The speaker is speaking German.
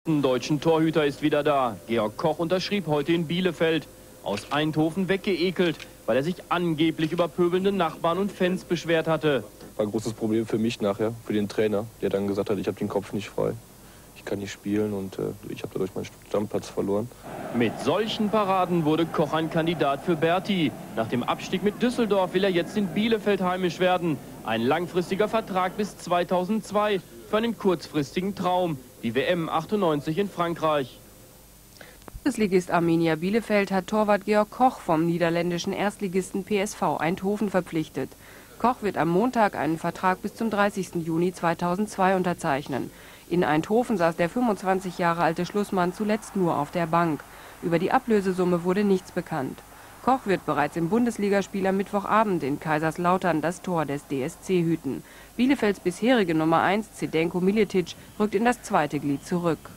besten deutschen Torhüter ist wieder da. Georg Koch unterschrieb heute in Bielefeld. Aus Eindhoven weggeekelt, weil er sich angeblich über pöbelnde Nachbarn und Fans beschwert hatte. War ein großes Problem für mich nachher, für den Trainer, der dann gesagt hat, ich habe den Kopf nicht frei. Ich kann nicht spielen und ich habe dadurch meinen Stammplatz verloren. Mit solchen Paraden wurde Koch ein Kandidat für Berti. Nach dem Abstieg mit Düsseldorf will er jetzt in Bielefeld heimisch werden. Ein langfristiger Vertrag bis 2002 für einen kurzfristigen Traum. Die WM 98 in Frankreich. Bundesligist Arminia Bielefeld hat Torwart Georg Koch vom niederländischen Erstligisten PSV Eindhoven verpflichtet. Koch wird am Montag einen Vertrag bis zum 30. Juni 2002 unterzeichnen. In Eindhoven saß der 25 Jahre alte Schlussmann zuletzt nur auf der Bank. Über die Ablösesumme wurde nichts bekannt. Koch wird bereits im Bundesligaspiel am Mittwochabend in Kaiserslautern das Tor des DSC hüten. Bielefelds bisherige Nummer 1, Zdenko Miletić, rückt in das zweite Glied zurück.